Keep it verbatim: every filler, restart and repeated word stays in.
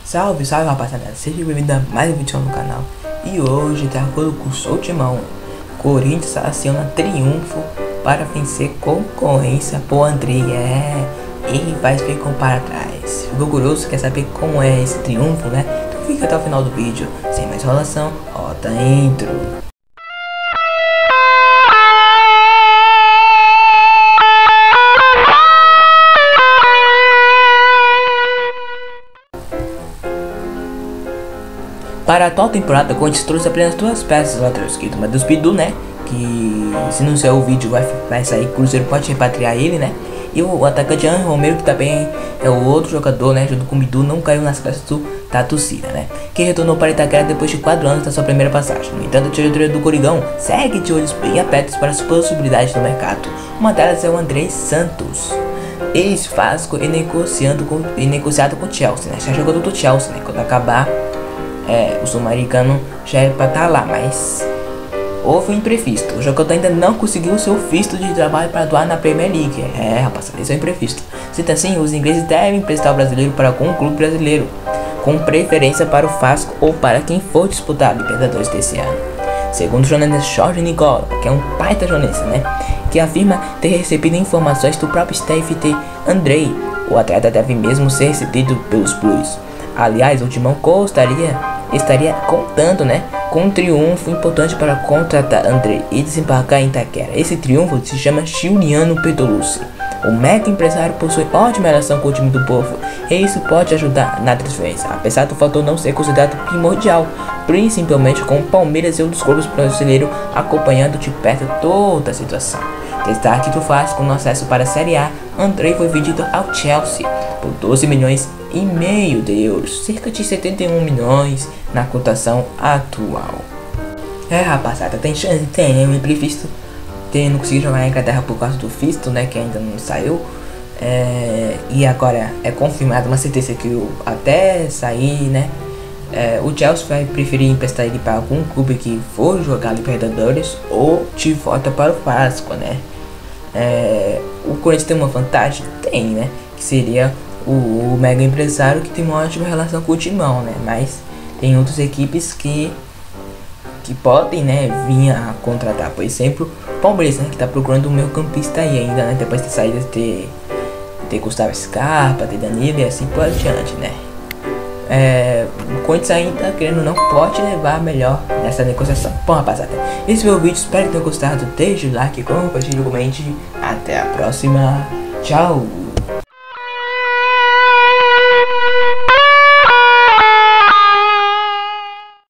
Salve, salve rapaziada, seja bem-vindo a mais um vídeo no canal. E hoje, de acordo com o Sou Timão, Corinthians aciona triunfo para vencer concorrência por Andrei. É, e vai ver como para trás. Ficou curioso, quer saber como é esse triunfo, né? Então fica até o final do vídeo. Sem mais enrolação, roda a intro. Para a atual temporada, o Corinthians trouxe apenas duas peças do lateral esquerdo, mas do Bidu, né? Que se não sair o vídeo vai, vai sair, Cruzeiro pode repatriar ele, né? E o, o atacante Angel Romero, que também é o outro jogador, né? Junto com o Bidu, não caiu nas classes do, da torcida, né? Que retornou para Itaquera depois de quatro anos da sua primeira passagem. No entanto, a diretoria do Corigão segue de olhos bem abertos para as possibilidades do mercado. Uma delas é o Andrei Santos, ex-Vasco e negociando com, e negociado com o Chelsea, né? Já jogador do Chelsea, né? Quando acabar É, o sul-americano já é pra estar lá, mas houve um imprevisto. O jogador ainda não conseguiu o seu visto de trabalho para atuar na Premier League. É, rapaziada, isso é um imprevisto. Sendo assim, os ingleses devem emprestar o brasileiro para algum clube brasileiro, com preferência para o Vasco ou para quem for disputar a Libertadores desse ano. Segundo o jornalista Jorge Nicola, que é um baita jornalista, né, que afirma ter recebido informações do próprio staff de Andrei, o atleta deve mesmo ser recebido pelos Blues. Aliás, o Timão gostaria estaria contando, né, com um triunfo importante para contratar Andrei e desembarcar em Itaquera. Esse triunfo se chama Giuliano Petolucci. O mega empresário possui ótima relação com o time do povo e isso pode ajudar na transferência, apesar do fator não ser considerado primordial, principalmente com o Palmeiras e outros clubes brasileiros acompanhando de perto toda a situação. Destaque do Vasco no acesso para a Série A, Andrei foi vendido ao Chelsea por doze milhões e meio de euros, cerca de setenta e um milhões na cotação atual. É, rapaziada, tem chance, tem, um imprevisto, tem, não consegui jogar na Inglaterra por causa do visto, né, que ainda não saiu, é, e agora é confirmado, uma certeza que eu, até sair, né, é, o Chelsea vai preferir emprestar ele para algum clube que for jogar Libertadores ou de volta para o Vasco, né. É, o Corinthians tem uma vantagem? Tem, né, que seria o, o mega empresário que tem uma ótima relação com o Timão, né? Mas tem outras equipes que que podem, né, vir a contratar. Por exemplo, o Palmeiras, né, que tá procurando um meio campista aí ainda, né? Depois de saída de ter, ter Gustavo Scarpa, ter Danilo e assim por diante, né? É, o Corinthians ainda, querendo ou não, pode levar melhor nessa negociação. Bom, rapaziada, esse foi o vídeo. Espero que tenham gostado. Deixe o like, compartilhe, comente. Até a próxima. Tchau.